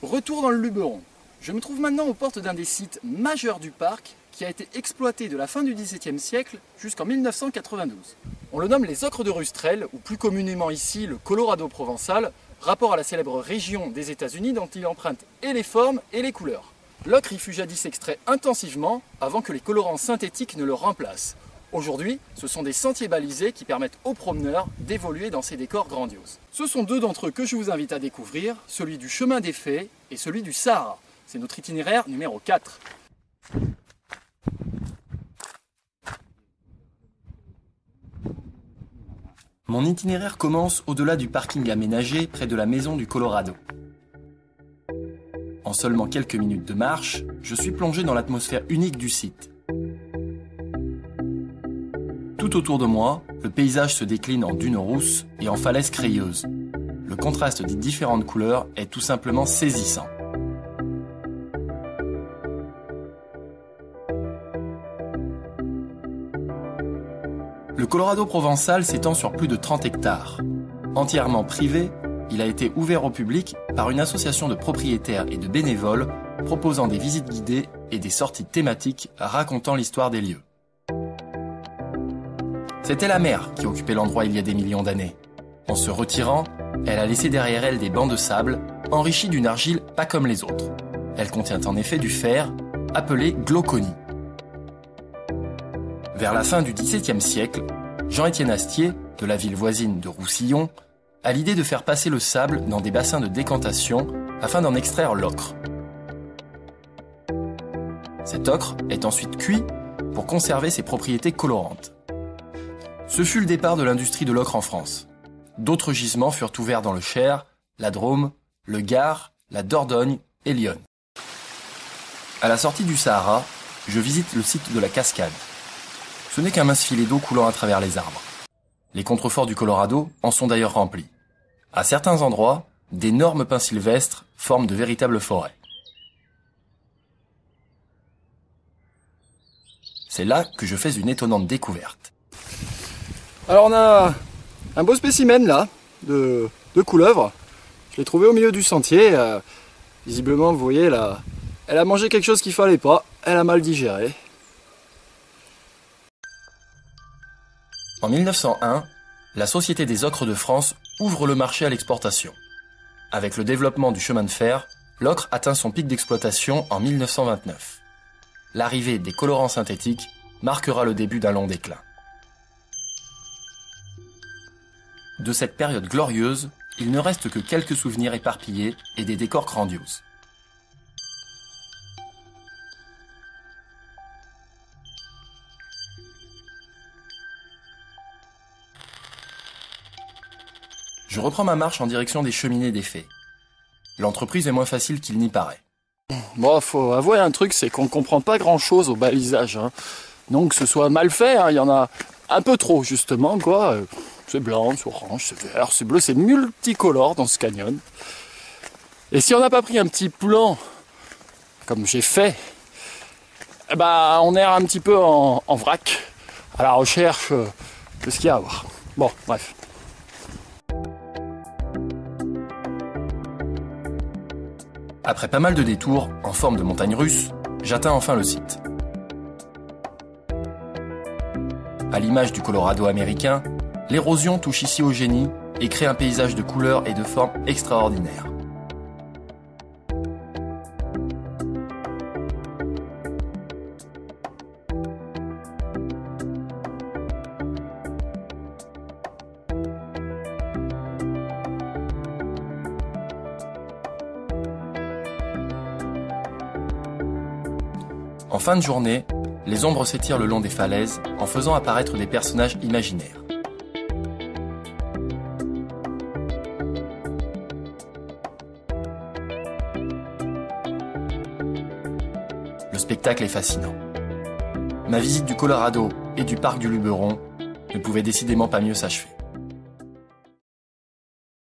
Retour dans le Luberon. Je me trouve maintenant aux portes d'un des sites majeurs du parc qui a été exploité de la fin du XVIIe siècle jusqu'en 1992. On le nomme les ocres de Rustrel, ou plus communément ici le Colorado provençal, rapport à la célèbre région des États-Unis dont il emprunte et les formes et les couleurs. L'ocre y fut jadis extrait intensivement avant que les colorants synthétiques ne le remplacent. Aujourd'hui, ce sont des sentiers balisés qui permettent aux promeneurs d'évoluer dans ces décors grandioses. Ce sont deux d'entre eux que je vous invite à découvrir, celui du chemin des Fées et celui du Sahara. C'est notre itinéraire numéro 4. Mon itinéraire commence au-delà du parking aménagé près de la maison du Colorado. En seulement quelques minutes de marche, je suis plongé dans l'atmosphère unique du site. Tout autour de moi, le paysage se décline en dunes rousses et en falaises crayeuses. Le contraste des différentes couleurs est tout simplement saisissant. Le Colorado provençal s'étend sur plus de 30 hectares. Entièrement privé, il a été ouvert au public par une association de propriétaires et de bénévoles proposant des visites guidées et des sorties thématiques racontant l'histoire des lieux. C'était la mer qui occupait l'endroit il y a des millions d'années. En se retirant, elle a laissé derrière elle des bancs de sable enrichis d'une argile pas comme les autres. Elle contient en effet du fer, appelé glauconie. Vers la fin du XVIIe siècle, Jean-Étienne Astier, de la ville voisine de Roussillon, a l'idée de faire passer le sable dans des bassins de décantation afin d'en extraire l'ocre. Cet ocre est ensuite cuit pour conserver ses propriétés colorantes. Ce fut le départ de l'industrie de l'ocre en France. D'autres gisements furent ouverts dans le Cher, la Drôme, le Gard, la Dordogne et Lyon. À la sortie du Sahara, je visite le site de la Cascade. Ce n'est qu'un mince filet d'eau coulant à travers les arbres. Les contreforts du Colorado en sont d'ailleurs remplis. À certains endroits, d'énormes pins sylvestres forment de véritables forêts. C'est là que je fais une étonnante découverte. Alors on a un beau spécimen là, de couleuvre. Je l'ai trouvé au milieu du sentier. Visiblement, vous voyez, elle a mangé quelque chose qu'il fallait pas. Elle a mal digéré. En 1901, la Société des ocres de France ouvre le marché à l'exportation. Avec le développement du chemin de fer, l'ocre atteint son pic d'exploitation en 1929. L'arrivée des colorants synthétiques marquera le début d'un long déclin. De cette période glorieuse, il ne reste que quelques souvenirs éparpillés et des décors grandioses. Je reprends ma marche en direction des Cheminées des Fées. L'entreprise est moins facile qu'il n'y paraît. Bon, faut avouer un truc, c'est qu'on comprend pas grand-chose au balisage. Donc que ce soit mal fait, il y en a un peu trop justement, quoi. C'est blanc, c'est orange, c'est vert, c'est bleu, c'est multicolore dans ce canyon. Et si on n'a pas pris un petit plan, comme j'ai fait, eh ben, on erre un petit peu en vrac, à la recherche de ce qu'il y a à voir. Bon, bref. Après pas mal de détours, en forme de montagne russe, j'atteins enfin le site. À l'image du Colorado américain, l'érosion touche ici au génie et crée un paysage de couleurs et de formes extraordinaires. En fin de journée, les ombres s'étirent le long des falaises en faisant apparaître des personnages imaginaires. Le spectacle est fascinant. Ma visite du Colorado et du parc du Luberon ne pouvait décidément pas mieux s'achever.